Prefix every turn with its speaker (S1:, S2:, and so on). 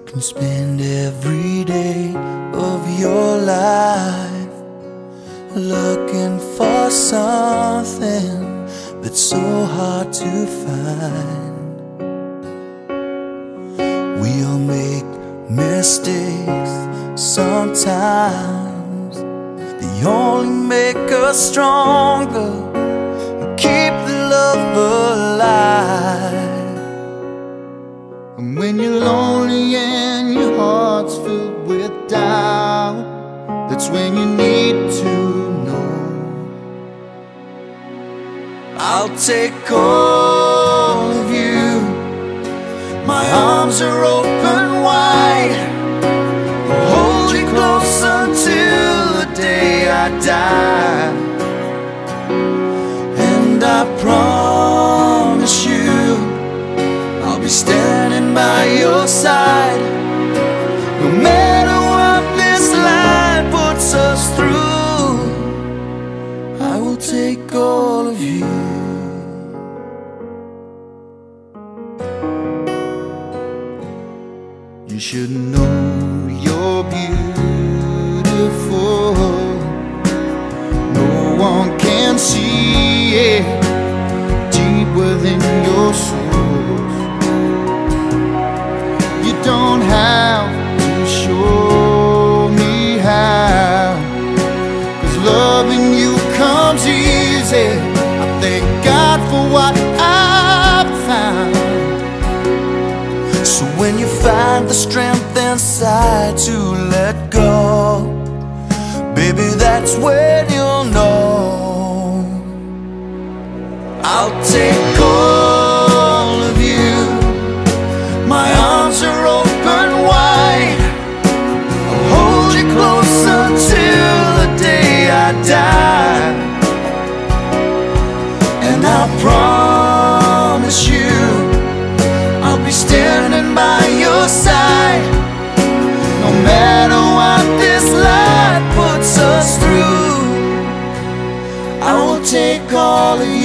S1: can spend every day of your life looking for something that's so hard to find. We'll make mistakes sometimes. They only make us stronger and keep the love alive. And when you're lonely and your heart's filled with doubt, that's when you need to know I'll take all of you. My arms are open wide, I'll hold you close until the day I die. And I promise you I'll be standing by your side, no matter what this life puts us through. I will take all of you. You should know you're beautiful. No one can see it deep within your soul. You don't have to show me how, 'cause loving you comes easy. I thank God for what I've found. So when you find the strength inside to let go, baby, that's when you'll know I'll take all of you. My arms are open wide, I'll hold you close until the day I die. And I promise you I'll be standing by your side, no matter what this life puts us through. I will take all of you.